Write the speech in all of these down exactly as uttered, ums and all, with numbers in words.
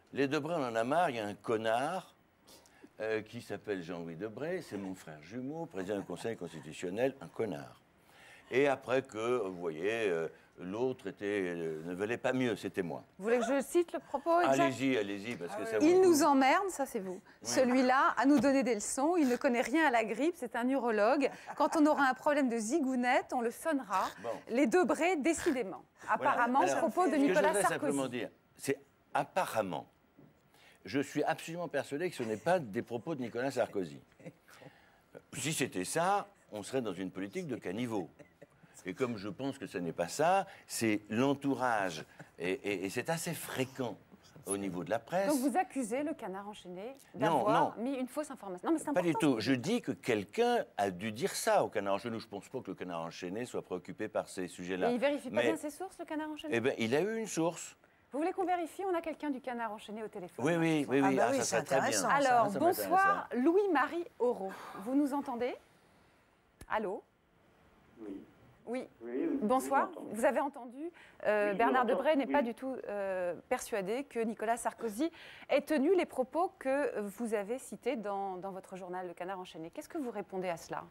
Les Debré, on en a marre, il y a un connard euh, qui s'appelle Jean-Louis Debré, c'est mon frère jumeau, président du Conseil constitutionnel, un connard. Et après que, vous voyez, euh, l'autre était, euh, ne valait pas mieux, c'était moi. Vous voulez que je cite le propos exact? Allez-y, allez-y, parce que ça vous... Il nous emmerde, ça c'est vous. Oui. Celui-là, à nous donner des leçons, il ne connaît rien à la grippe, c'est un urologue. Quand on aura un problème de zigounette, on le sonnera. Bon. Les Debré, décidément. Apparemment, voilà. Alors, propos de Nicolas Sarkozy. Simplement dire, c'est apparemment. Je suis absolument persuadé que ce n'est pas des propos de Nicolas Sarkozy. Si c'était ça, on serait dans une politique de caniveau. Et comme je pense que ce n'est pas ça, c'est l'entourage. Et, et, et c'est assez fréquent au niveau de la presse. Donc vous accusez le Canard enchaîné d'avoir mis une fausse information. Non, mais c'est important. Pas du tout. Je dis que quelqu'un a dû dire ça au Canard enchaîné. Je ne pense pas que le Canard enchaîné soit préoccupé par ces sujets-là. Et il ne vérifie pas mais, bien ses sources, le Canard enchaîné? Eh bien, il a eu une source. Vous voulez qu'on vérifie? On a quelqu'un du Canard enchaîné au téléphone. Oui, oui, oui, oui. Ah bah ah, oui, ça serait très bien. Alors, ça, ça bonsoir, Louis-Marie Aurault. Vous nous entendez? Allô? Oui. Oui. Oui, oui. Bonsoir. Oui, vous avez entendu, euh, oui, Bernard Debré n'est oui. pas du tout euh, persuadé que Nicolas Sarkozy ait tenu les propos que vous avez cités dans, dans votre journal Le Canard enchaîné. Qu'est-ce que vous répondez à cela?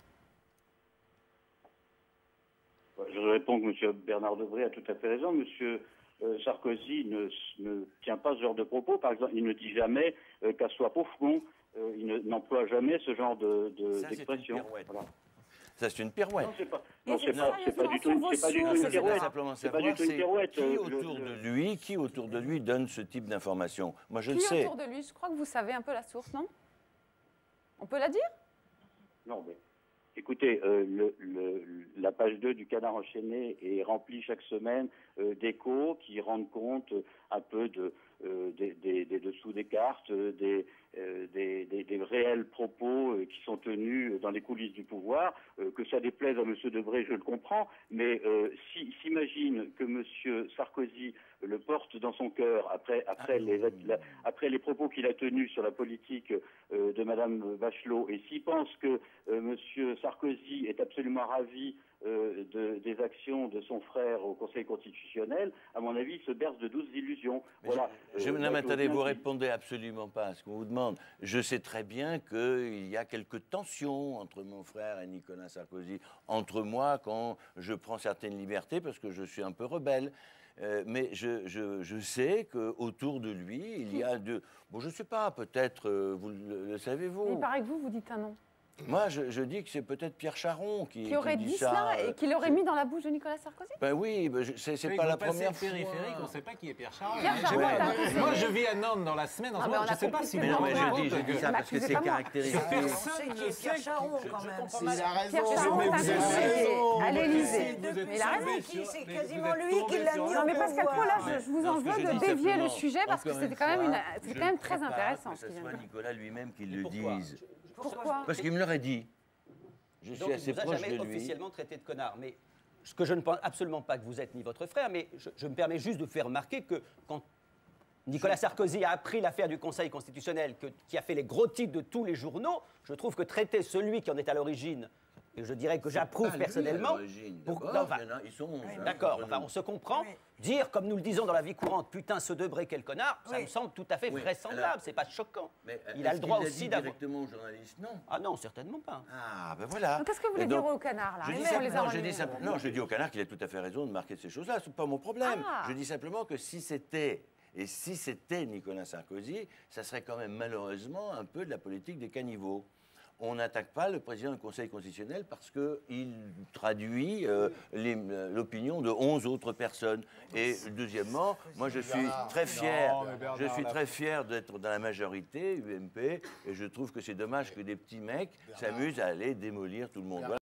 Je réponds que M. Bernard Debré a tout à fait raison. M. Sarkozy ne, ne tient pas ce genre de propos. Par exemple, il ne dit jamais euh, qu'à soi pauvre con. Euh, il n'emploie jamais ce genre de, de, d'expression. Voilà. Ça, c'est une pirouette. Non, c'est pas, non, c'est pas, pas, c'est pas du tout, c'est pas du tout une pirouette. C'est pas du tout une pirouette. Qui autour de lui, qui autour de lui donne ce type d'informations? Moi, je le sais. Qui autour de lui? Je crois que vous savez un peu la source, non? On peut la dire? Non, mais écoutez, euh, le, le, la page deux du Canard enchaîné est remplie chaque semaine euh, d'échos qui rendent compte euh, un peu de, euh, des, des, des dessous des cartes, euh, des, euh, des, des, des réels propos euh, qui sont tenus dans les coulisses du pouvoir. Euh, que ça déplaise à M. Debré, je le comprends, mais euh, si, s'imagine que M. Sarkozy le porte dans son cœur après, après, les, la, après les propos qu'il a tenus sur la politique euh, de Mme Bachelot, et s'il pense que euh, M. Sarkozy est absolument ravi euh, de, des actions de son frère au Conseil constitutionnel, à mon avis, il se berce de douces illusions. Voilà. Je, je, euh, non, mais attendez, vous ne répondez absolument pas à ce qu'on vous demande. Je sais très bien qu'il y a quelques tensions entre mon frère et Nicolas Sarkozy, entre moi quand je prends certaines libertés parce que je suis un peu rebelle. Euh, mais je, je, je sais qu'autour de lui, il y a de... Bon, je ne sais pas, peut-être, euh, vous le, le savez-vous. Il paraît que vous, vous dites un nom. Moi, je, je dis que c'est peut-être Pierre Charon qui, qui aurait qui dit, dit ça. cela et qui l'aurait mis dans la bouche de Nicolas Sarkozy? Ben oui, ben c'est oui, pas la première fois. Périphérique, on ne sait pas qui est Pierre Charon. Pierre Charon, ouais. Moi, je vis à Nantes dans la semaine en ce moment. Je ne sais pas si vous non, mais je dis, je dis ça parce que c'est caractéristique. Personne ne sait Pierre Charon quand même. Il a raison. Pierre Charon est un conseiller à l'Élysée. Mais il a raison. C'est quasiment lui qui l'a mis en Non, mais Pascal Pro, là, pouvoir. je vous en veux de dévier le sujet parce que c'était quand même très intéressant. Que ce soit Nicolas lui-même qui le dise. Pourquoi? Parce qu'il me l'aurait dit. Je suis Donc, assez il vous a proche jamais de lui. officiellement traité de connard. Mais ce que je ne pense absolument pas que vous êtes ni votre frère, mais je, je me permets juste de faire remarquer que quand Nicolas Sarkozy a appris l'affaire du Conseil constitutionnel, que, qui a fait les gros titres de tous les journaux, je trouve que traiter celui qui en est à l'origine, et je dirais que j'approuve personnellement... Pour... Non, enfin, ils sont onze. Oui, D'accord, enfin, on se comprend. Oui. Dire, comme nous le disons dans la vie courante, putain, ce Debré, quel connard, oui. ça me semble tout à fait oui. vraisemblable, c'est pas choquant. Mais il a le droit aussi d'avoir... directement aux journalistes, non? Ah non, certainement pas. Ah, ben voilà. Qu'est-ce que vous voulez donc, dire au canard, là? Je dis, simplement, je dis simplement, non, je dis au canard qu'il a tout à fait raison de marquer ces choses-là, c'est pas mon problème. Ah. Je dis simplement que si c'était... Et si c'était Nicolas Sarkozy, ça serait quand même malheureusement un peu de la politique des caniveaux. On n'attaque pas le président du Conseil constitutionnel parce qu'il traduit euh, l'opinion de onze autres personnes. Et deuxièmement, moi je suis très fier, je suis très fier d'être dans la majorité U M P et je trouve que c'est dommage que des petits mecs s'amusent à aller démolir tout le monde. Voilà.